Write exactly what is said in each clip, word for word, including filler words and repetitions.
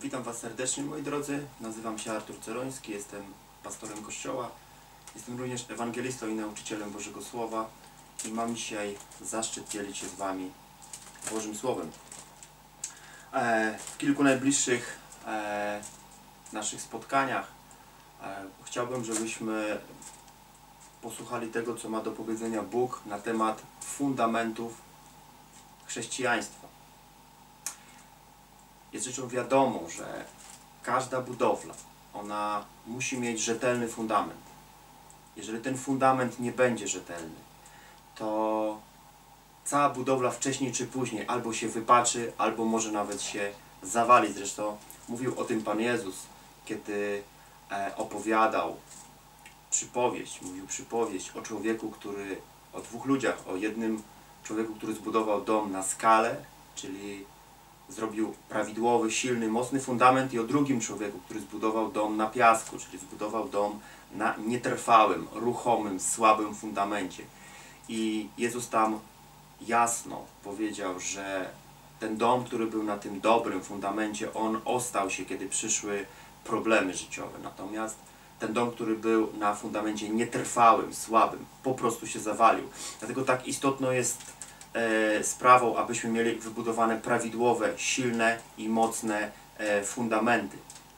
Witam Was serdecznie, moi drodzy. Nazywam się Artur Ceroński, jestem pastorem Kościoła. Jestem również ewangelistą i nauczycielem Bożego Słowa i mam dzisiaj zaszczyt dzielić się z Wami Bożym Słowem. E, w kilku najbliższych e, naszych spotkaniach e, chciałbym, żebyśmy posłuchali tego, co ma do powiedzenia Bóg na temat fundamentów chrześcijaństwa. Jest rzeczą wiadomą, że każda budowla, ona musi mieć rzetelny fundament. Jeżeli ten fundament nie będzie rzetelny, to cała budowla wcześniej czy później albo się wypaczy, albo może nawet się zawali. Zresztą mówił o tym Pan Jezus, kiedy opowiadał przypowieść, mówił przypowieść o człowieku, który, o dwóch ludziach, o jednym człowieku, który zbudował dom na skale, czyli zrobił prawidłowy, silny, mocny fundament, i o drugim człowieku, który zbudował dom na piasku, czyli zbudował dom na nietrwałym, ruchomym, słabym fundamencie. I Jezus tam jasno powiedział, że ten dom, który był na tym dobrym fundamencie, on ostał się, kiedy przyszły problemy życiowe. Natomiast ten dom, który był na fundamencie nietrwałym, słabym, po prostu się zawalił. Dlatego tak istotną jest e, sprawą, abyśmy mieli wybudowane prawidłowe, silne i mocne e, fundamenty.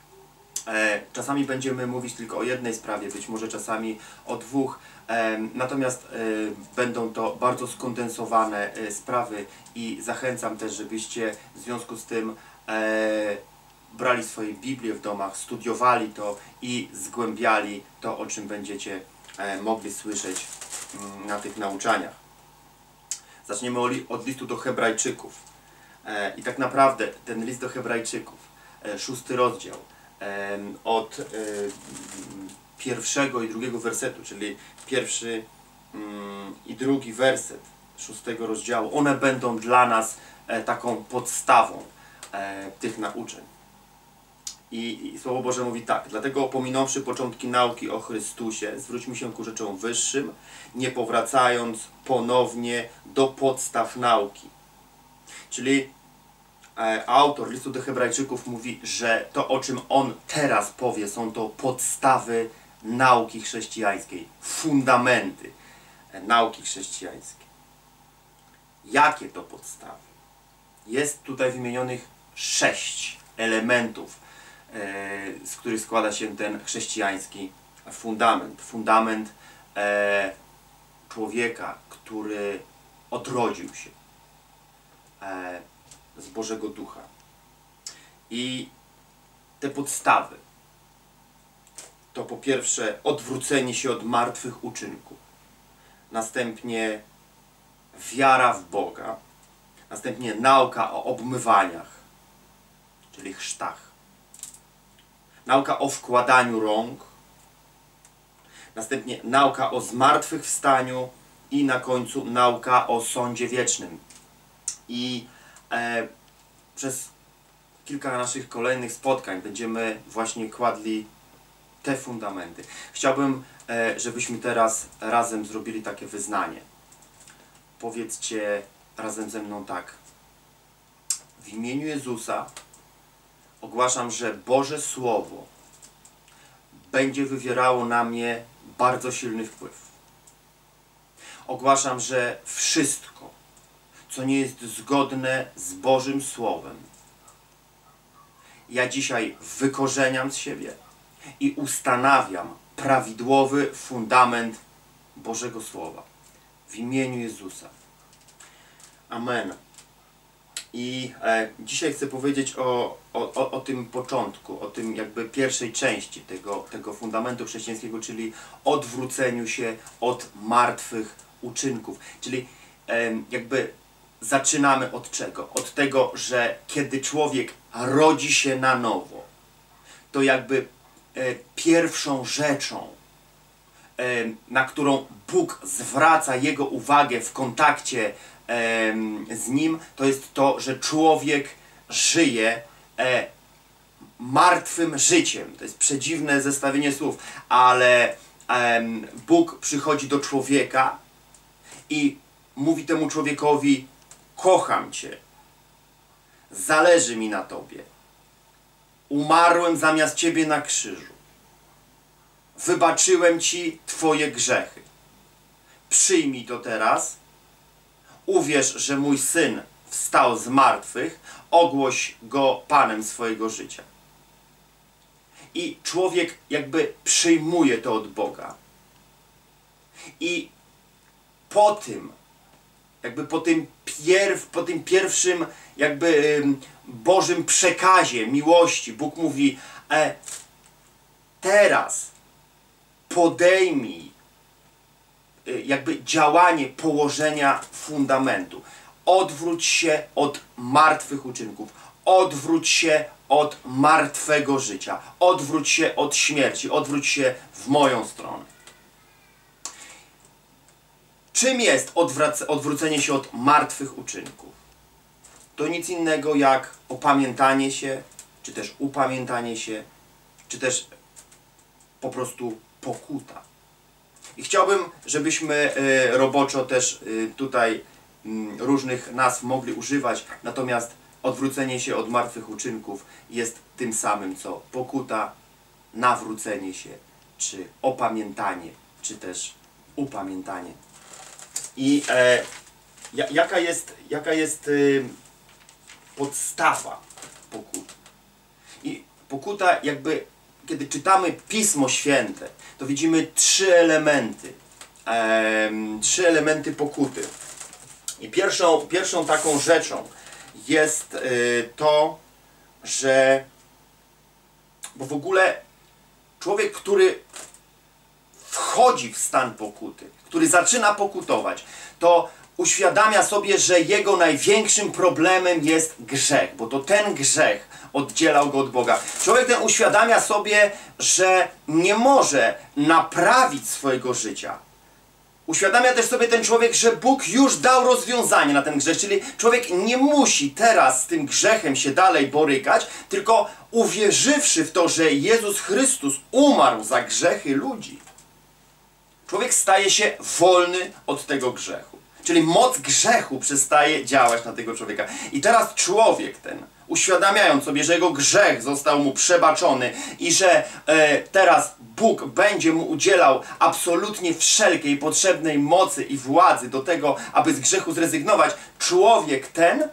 E, czasami będziemy mówić tylko o jednej sprawie, być może czasami o dwóch, e, natomiast e, będą to bardzo skondensowane e, sprawy i zachęcam też, żebyście w związku z tym e, brali swoje Biblię w domach, studiowali to i zgłębiali to, o czym będziecie e, mogli słyszeć mm, na tych nauczaniach. Zaczniemy od listu do Hebrajczyków. E, I tak naprawdę ten list do Hebrajczyków, e, szósty rozdział, e, od e, pierwszego i drugiego wersetu, czyli pierwszy mm, i drugi werset szóstego rozdziału, one będą dla nas e, taką podstawą e, tych nauczeń. I, I Słowo Boże mówi tak: dlatego opominąwszy początki nauki o Chrystusie, zwróćmy się ku rzeczom wyższym, nie powracając ponownie do podstaw nauki. Czyli e, autor listu do Hebrajczyków mówi, że to, o czym on teraz powie, są to podstawy nauki chrześcijańskiej, fundamenty e, nauki chrześcijańskiej. Jakie to podstawy? Jest tutaj wymienionych sześć elementów, z których składa się ten chrześcijański fundament. Fundament e, człowieka, który odrodził się e, z Bożego Ducha. I te podstawy to po pierwsze odwrócenie się od martwych uczynków, następnie wiara w Boga, następnie nauka o obmywaniach, czyli chrztach, nauka o wkładaniu rąk, następnie nauka o zmartwychwstaniu i na końcu nauka o sądzie wiecznym. I e, przez kilka naszych kolejnych spotkań będziemy właśnie kładli te fundamenty. Chciałbym, e, żebyśmy teraz razem zrobili takie wyznanie. Powiedzcie razem ze mną tak: w imieniu Jezusa ogłaszam, że Boże Słowo będzie wywierało na mnie bardzo silny wpływ. Ogłaszam, że wszystko, co nie jest zgodne z Bożym Słowem, ja dzisiaj wykorzeniam z siebie i ustanawiam prawidłowy fundament Bożego Słowa. W imieniu Jezusa. Amen. I e, dzisiaj chcę powiedzieć o, o, o tym początku, o tym jakby pierwszej części tego, tego fundamentu chrześcijańskiego, czyli odwróceniu się od martwych uczynków. Czyli e, jakby zaczynamy od czego? Od tego, że kiedy człowiek rodzi się na nowo, to jakby e, pierwszą rzeczą, e, na którą Bóg zwraca jego uwagę w kontakcie z nim, to jest to, że człowiek żyje e, martwym życiem. To jest przedziwne zestawienie słów, ale e, Bóg przychodzi do człowieka i mówi temu człowiekowi: kocham Cię, zależy mi na Tobie, umarłem zamiast Ciebie na krzyżu. Wybaczyłem Ci Twoje grzechy. Przyjmij to teraz. Uwierz, że mój Syn wstał z martwych. Ogłoś Go Panem swojego życia. I człowiek jakby przyjmuje to od Boga. I po tym, jakby po tym, pierw, po tym pierwszym jakby Bożym przekazie miłości, Bóg mówi, e, teraz podejmij jakby działanie położenia fundamentu. Odwróć się od martwych uczynków. Odwróć się od martwego życia. Odwróć się od śmierci. Odwróć się w moją stronę. Czym jest odwrócenie się od martwych uczynków? To nic innego jak opamiętanie się, czy też upamiętanie się, czy też po prostu pokuta. I chciałbym, żebyśmy y, roboczo też y, tutaj y, różnych nazw mogli używać, natomiast odwrócenie się od martwych uczynków jest tym samym co pokuta, nawrócenie się, czy opamiętanie, czy też upamiętanie. I e, jaka jest, jaka jest y, podstawa pokuty? I pokuta jakby, kiedy czytamy Pismo Święte, to widzimy trzy elementy. E, trzy elementy pokuty. I pierwszą, pierwszą taką rzeczą jest y, to, że bo w ogóle człowiek, który wchodzi w stan pokuty, który zaczyna pokutować, to uświadamia sobie, że jego największym problemem jest grzech, bo to ten grzech oddzielał go od Boga. Człowiek ten uświadamia sobie, że nie może naprawić swojego życia. Uświadamia też sobie ten człowiek, że Bóg już dał rozwiązanie na ten grzech, czyli człowiek nie musi teraz z tym grzechem się dalej borykać, tylko uwierzywszy w to, że Jezus Chrystus umarł za grzechy ludzi, człowiek staje się wolny od tego grzechu. Czyli moc grzechu przestaje działać na tego człowieka. I teraz człowiek ten, uświadamiając sobie, że jego grzech został mu przebaczony i że e, teraz Bóg będzie mu udzielał absolutnie wszelkiej potrzebnej mocy i władzy do tego, aby z grzechu zrezygnować, człowiek ten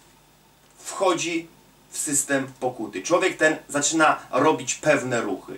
wchodzi w system pokuty. Człowiek ten zaczyna robić pewne ruchy.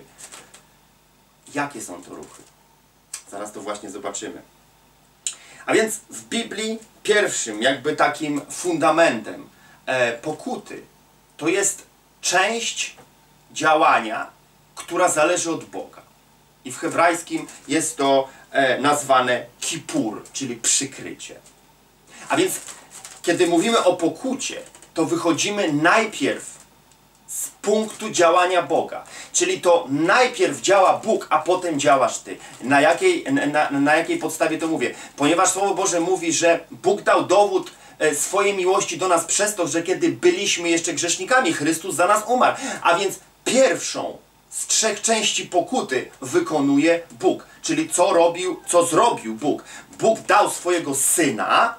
Jakie są to ruchy? Zaraz to właśnie zobaczymy. A więc w Biblii pierwszym jakby takim fundamentem e, pokuty to jest część działania, która zależy od Boga. I w hebrajskim jest to e, nazwane kipur, czyli przykrycie. A więc kiedy mówimy o pokucie, to wychodzimy najpierw z punktu działania Boga. Czyli to najpierw działa Bóg, a potem działasz Ty. Na jakiej, na, na jakiej podstawie to mówię? Ponieważ Słowo Boże mówi, że Bóg dał dowód swojej miłości do nas przez to, że kiedy byliśmy jeszcze grzesznikami, Chrystus za nas umarł. A więc pierwszą z trzech części pokuty wykonuje Bóg. Czyli co robił, co zrobił Bóg? Bóg dał swojego Syna,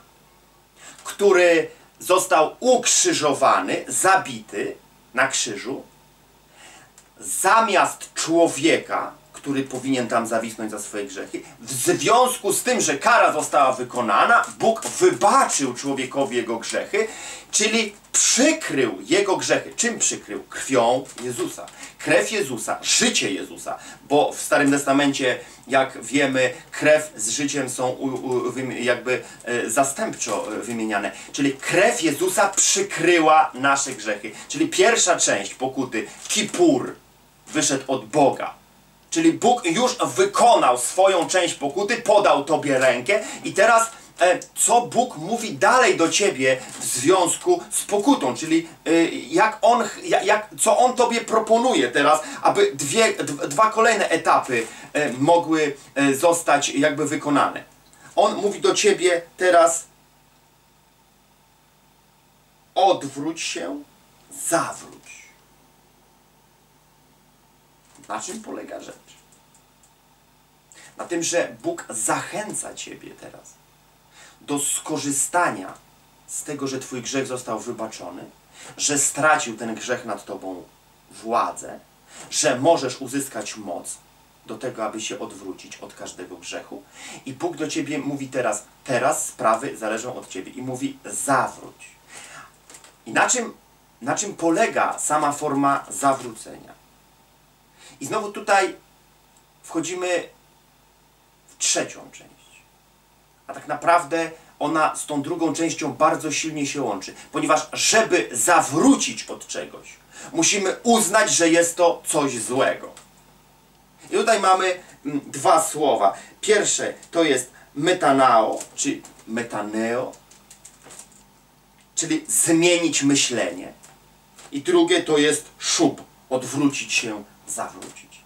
który został ukrzyżowany, zabity na krzyżu, zamiast człowieka, który powinien tam zawisnąć za swoje grzechy. W związku z tym, że kara została wykonana, Bóg wybaczył człowiekowi jego grzechy, czyli przykrył jego grzechy. Czym przykrył? Krwią Jezusa. Krew Jezusa, życie Jezusa, bo w Starym Testamencie, jak wiemy, krew z życiem są u, u, jakby e, zastępczo wymieniane. Czyli krew Jezusa przykryła nasze grzechy. Czyli pierwsza część pokuty, kipur, wyszedł od Boga. Czyli Bóg już wykonał swoją część pokuty, podał Tobie rękę i teraz e, co Bóg mówi dalej do Ciebie w związku z pokutą, czyli e, jak on, jak, jak, co On Tobie proponuje teraz, aby dwie, dwa kolejne etapy e, mogły e, zostać jakby wykonane. On mówi do Ciebie teraz: odwróć się, zawróć. Na czym polega rzecz? Na tym, że Bóg zachęca Ciebie teraz do skorzystania z tego, że Twój grzech został wybaczony, że stracił ten grzech nad Tobą władzę, że możesz uzyskać moc do tego, aby się odwrócić od każdego grzechu. I Bóg do ciebie mówi teraz, teraz sprawy zależą od ciebie. I mówi, zawróć. I na czym, na czym polega sama forma zawrócenia? I znowu tutaj wchodzimy w trzecią część. A tak naprawdę ona z tą drugą częścią bardzo silnie się łączy. Ponieważ żeby zawrócić od czegoś, musimy uznać, że jest to coś złego. I tutaj mamy dwa słowa. Pierwsze to jest metanao, czy metaneo, czyli zmienić myślenie. I drugie to jest szub, odwrócić się, zawrócić.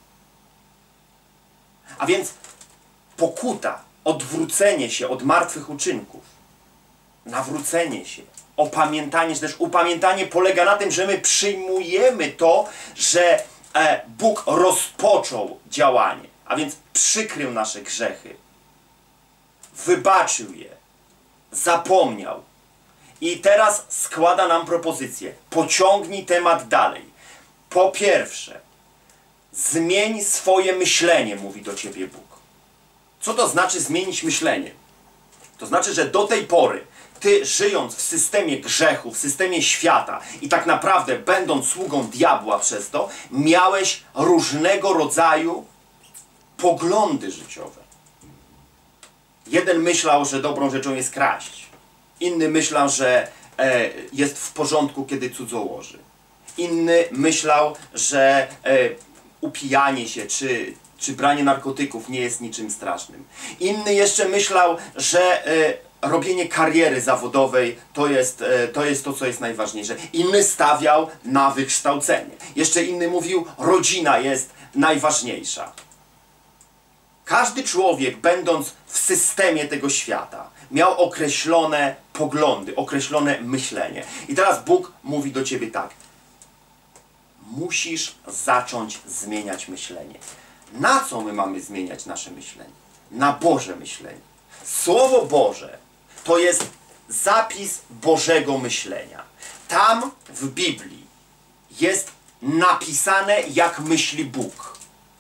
A więc pokuta, odwrócenie się od martwych uczynków, nawrócenie się, opamiętanie, czy też upamiętanie polega na tym, że my przyjmujemy to, że e, Bóg rozpoczął działanie, a więc przykrył nasze grzechy, wybaczył je, zapomniał i teraz składa nam propozycję. Pociągnij temat dalej. Po pierwsze, zmień swoje myślenie, mówi do ciebie Bóg. Co to znaczy zmienić myślenie? To znaczy, że do tej pory ty, żyjąc w systemie grzechu, w systemie świata i tak naprawdę będąc sługą diabła przez to, miałeś różnego rodzaju poglądy życiowe. Jeden myślał, że dobrą rzeczą jest kraść. Inny myślał, że e, jest w porządku, kiedy cudzołoży. Inny myślał, że e, upijanie się czy, czy branie narkotyków nie jest niczym strasznym. Inny jeszcze myślał, że e, robienie kariery zawodowej to jest, e, to jest to, co jest najważniejsze. Inny stawiał na wykształcenie. Jeszcze inny mówił, rodzina jest najważniejsza. Każdy człowiek, będąc w systemie tego świata, miał określone poglądy, określone myślenie. I teraz Bóg mówi do ciebie tak. Musisz zacząć zmieniać myślenie. Na co my mamy zmieniać nasze myślenie? Na Boże myślenie. Słowo Boże to jest zapis Bożego myślenia. Tam w Biblii jest napisane, jak myśli Bóg.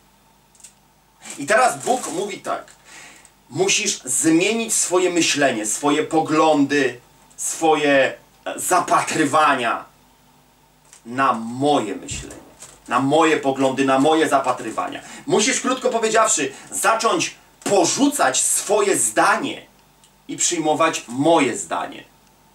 I teraz Bóg mówi tak. Musisz zmienić swoje myślenie, swoje poglądy, swoje zapatrywania na moje myślenie, na moje poglądy, na moje zapatrywania. Musisz, krótko powiedziawszy, zacząć porzucać swoje zdanie i przyjmować moje zdanie.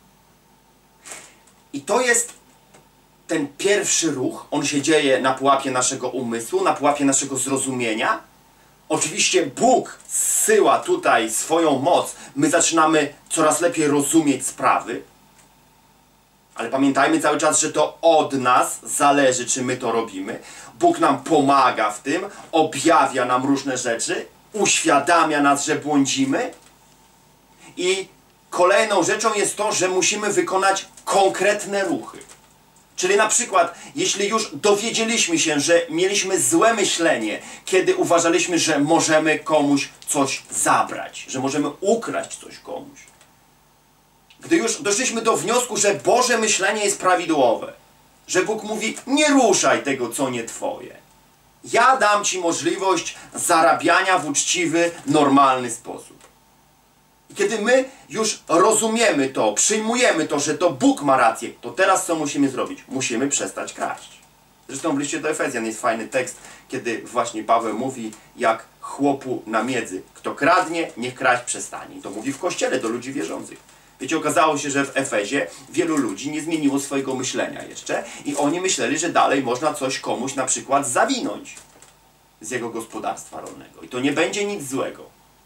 I to jest ten pierwszy ruch. On się dzieje na pułapie naszego umysłu, na pułapie naszego zrozumienia. Oczywiście Bóg zsyła tutaj swoją moc. My zaczynamy coraz lepiej rozumieć sprawy. Ale pamiętajmy cały czas, że to od nas zależy, czy my to robimy. Bóg nam pomaga w tym, objawia nam różne rzeczy, uświadamia nas, że błądzimy. I kolejną rzeczą jest to, że musimy wykonać konkretne ruchy. Czyli na przykład, jeśli już dowiedzieliśmy się, że mieliśmy złe myślenie, kiedy uważaliśmy, że możemy komuś coś zabrać, że możemy ukraść coś komuś. Gdy już doszliśmy do wniosku, że Boże myślenie jest prawidłowe, że Bóg mówi, nie ruszaj tego, co nie Twoje. Ja dam Ci możliwość zarabiania w uczciwy, normalny sposób. I kiedy my już rozumiemy to, przyjmujemy to, że to Bóg ma rację, to teraz co musimy zrobić? Musimy przestać kraść. Zresztą w liście do Efezjan jest fajny tekst, kiedy właśnie Paweł mówi, jak chłopu na miedzy. Kto kradnie, niech kraść przestanie. I to mówi w Kościele do ludzi wierzących. Wiecie, okazało się, że w Efezie wielu ludzi nie zmieniło swojego myślenia jeszcze i oni myśleli, że dalej można coś komuś na przykład zawinąć z jego gospodarstwa rolnego. I to nie będzie nic złego.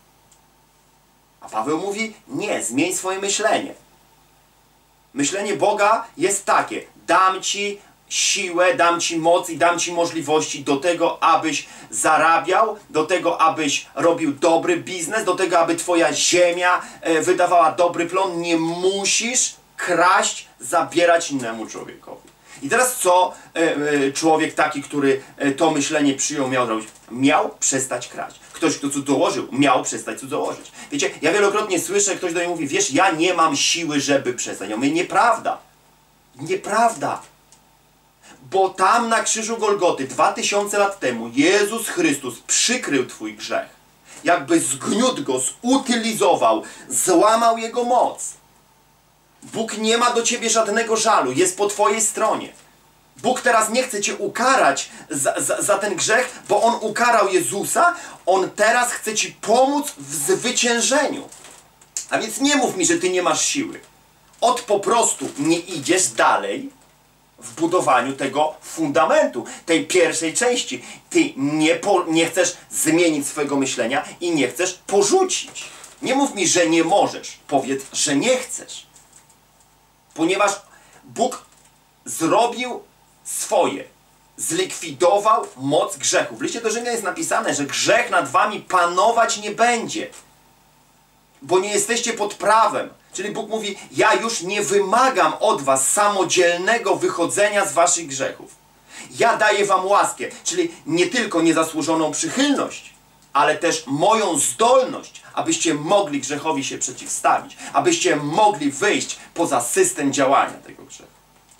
A Paweł mówi, nie, zmień swoje myślenie. Myślenie Boga jest takie, dam Ci siłę, dam Ci moc i dam Ci możliwości do tego, abyś zarabiał, do tego, abyś robił dobry biznes, do tego, aby Twoja ziemia e, wydawała dobry plon. Nie musisz kraść, zabierać innemu człowiekowi. I teraz co e, e, człowiek taki, który e, to myślenie przyjął, miał zrobić? Miał przestać kraść. Ktoś, kto cudzołożył, miał przestać cudzołożyć. Wiecie, ja wielokrotnie słyszę, ktoś do mnie mówi, wiesz, ja nie mam siły, żeby przestać. Ja mówię, nieprawda. Nieprawda. Bo tam na krzyżu Golgoty dwa tysiące lat temu Jezus Chrystus przykrył twój grzech. Jakby zgniótł go, zutylizował, złamał jego moc. Bóg nie ma do ciebie żadnego żalu, jest po twojej stronie. Bóg teraz nie chce cię ukarać za, za, za ten grzech, bo On ukarał Jezusa. On teraz chce ci pomóc w zwyciężeniu. A więc nie mów mi, że ty nie masz siły. Od po prostu nie idziesz dalej w budowaniu tego fundamentu, tej pierwszej części. Ty nie, po, nie chcesz zmienić swojego myślenia i nie chcesz porzucić. Nie mów mi, że nie możesz. Powiedz, że nie chcesz. Ponieważ Bóg zrobił swoje. Zlikwidował moc grzechu. W liście do Rzymian jest napisane, że grzech nad wami panować nie będzie. Bo nie jesteście pod prawem. Czyli Bóg mówi, ja już nie wymagam od was samodzielnego wychodzenia z waszych grzechów. Ja daję wam łaskę, czyli nie tylko niezasłużoną przychylność, ale też moją zdolność, abyście mogli grzechowi się przeciwstawić, abyście mogli wyjść poza system działania tego grzechu.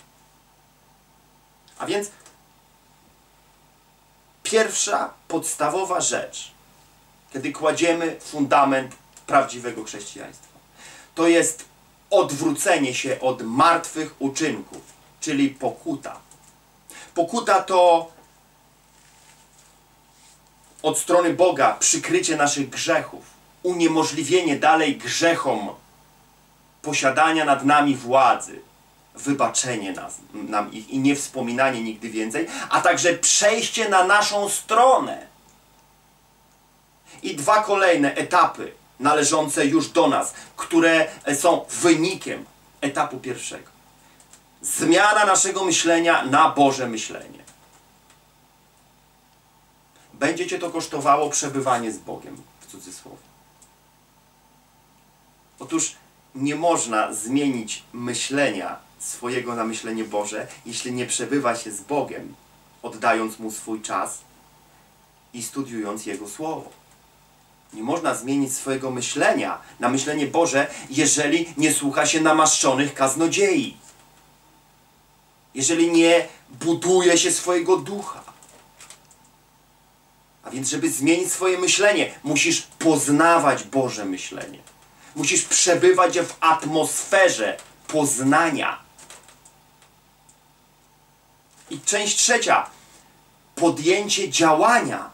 A więc pierwsza, podstawowa rzecz, kiedy kładziemy fundament prawdziwego chrześcijaństwa, to jest odwrócenie się od martwych uczynków, czyli pokuta. Pokuta to od strony Boga przykrycie naszych grzechów, uniemożliwienie dalej grzechom posiadania nad nami władzy, wybaczenie nas, nam ich i niewspominanie nigdy więcej, a także przejście na naszą stronę. I dwa kolejne etapy należące już do nas, które są wynikiem etapu pierwszego. Zmiana naszego myślenia na Boże myślenie. Będzie cię to kosztowało przebywanie z Bogiem, w cudzysłowie. Otóż nie można zmienić myślenia swojego na myślenie Boże, jeśli nie przebywa się z Bogiem, oddając Mu swój czas i studiując Jego Słowo. Nie można zmienić swojego myślenia na myślenie Boże, jeżeli nie słucha się namaszczonych kaznodziei. Jeżeli nie buduje się swojego ducha. A więc, żeby zmienić swoje myślenie, musisz poznawać Boże myślenie. Musisz przebywać w atmosferze poznania. I część trzecia. Podjęcie działania.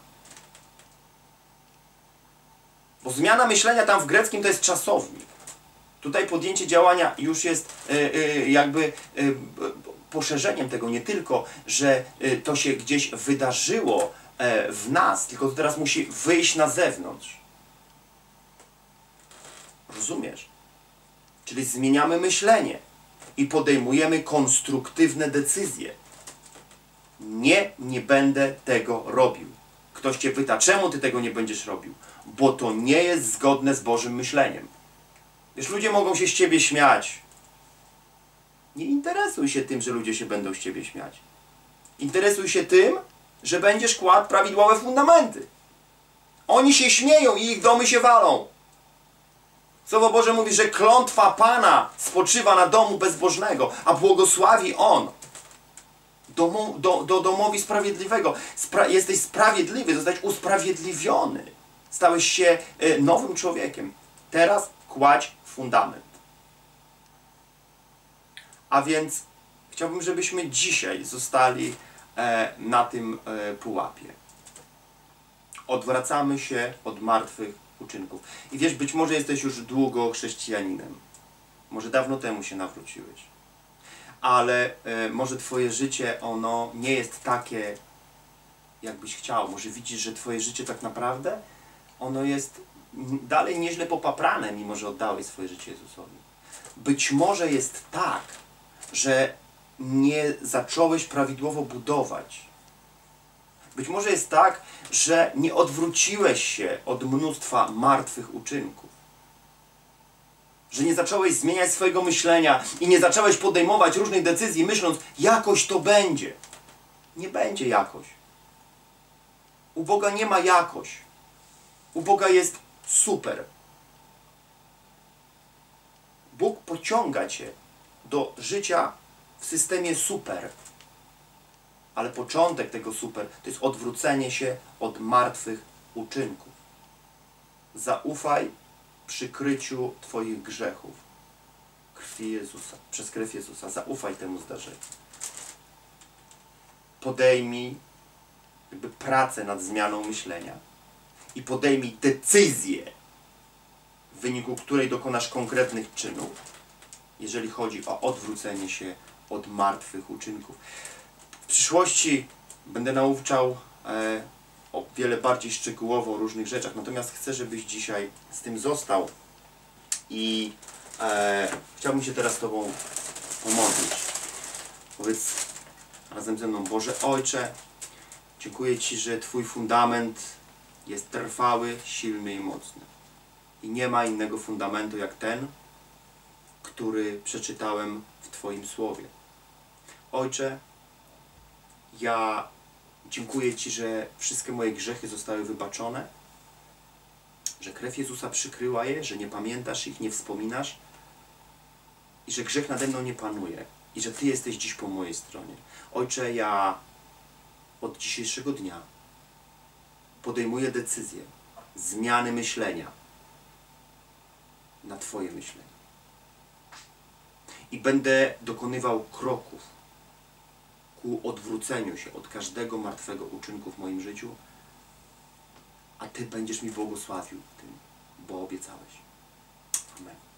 Bo zmiana myślenia tam w greckim to jest czasownik. Tutaj podjęcie działania już jest y, y, jakby y, poszerzeniem tego. Nie tylko, że y, to się gdzieś wydarzyło y, w nas, tylko to teraz musi wyjść na zewnątrz. Rozumiesz? Czyli zmieniamy myślenie i podejmujemy konstruktywne decyzje. Nie, nie będę tego robił. Ktoś cię pyta, czemu ty tego nie będziesz robił? Bo to nie jest zgodne z Bożym myśleniem. Wiesz, ludzie mogą się z ciebie śmiać. Nie interesuj się tym, że ludzie się będą z ciebie śmiać. Interesuj się tym, że będziesz kładł prawidłowe fundamenty. Oni się śmieją i ich domy się walą. Słowo Boże mówi, że klątwa Pana spoczywa na domu bezbożnego, a błogosławi On domu, do, do domowi sprawiedliwego. Spra jesteś sprawiedliwy, zostać usprawiedliwiony. Stałeś się y, nowym człowiekiem. Teraz kładź fundament. A więc chciałbym, żebyśmy dzisiaj zostali e, na tym e, pułapie. Odwracamy się od martwych uczynków. I wiesz, być może jesteś już długo chrześcijaninem. Może dawno temu się nawróciłeś. Ale e, może twoje życie, ono nie jest takie, jakbyś chciał. Może widzisz, że twoje życie tak naprawdę, ono jest dalej nieźle popaprane, mimo że oddałeś swoje życie Jezusowi. Być może jest tak, że nie zacząłeś prawidłowo budować. Być może jest tak, że nie odwróciłeś się od mnóstwa martwych uczynków. Że nie zacząłeś zmieniać swojego myślenia i nie zacząłeś podejmować różnych decyzji, myśląc, jakoś to będzie. Nie będzie jakoś. U Boga nie ma jakoś. U Boga jest super. Bóg pociąga cię do życia w systemie super. ale początek tego super to jest odwrócenie się od martwych uczynków. Zaufaj przykryciu Twoich grzechów krwi Jezusa, przez krew Jezusa. Zaufaj temu zdarzeniu. Podejmij jakby pracę nad zmianą myślenia i podejmij decyzję, w wyniku której dokonasz konkretnych czynów, jeżeli chodzi o odwrócenie się od martwych uczynków. W przyszłości będę nauczał e, o wiele bardziej szczegółowo o różnych rzeczach, natomiast chcę, żebyś dzisiaj z tym został i e, chciałbym się teraz z Tobą pomodlić. Powiedz razem ze mną: Boże Ojcze, dziękuję Ci, że Twój fundament jest trwały, silny i mocny. I nie ma innego fundamentu jak ten, który przeczytałem w Twoim Słowie. Ojcze, ja dziękuję Ci, że wszystkie moje grzechy zostały wybaczone, że krew Jezusa przykryła je, że nie pamiętasz ich, nie wspominasz i że grzech nade mną nie panuje i że Ty jesteś dziś po mojej stronie. Ojcze, ja od dzisiejszego dnia podejmuję decyzję zmiany myślenia na Twoje myślenie. I będę dokonywał kroków ku odwróceniu się od każdego martwego uczynku w moim życiu, a Ty będziesz mi błogosławił tym, bo obiecałeś. Amen.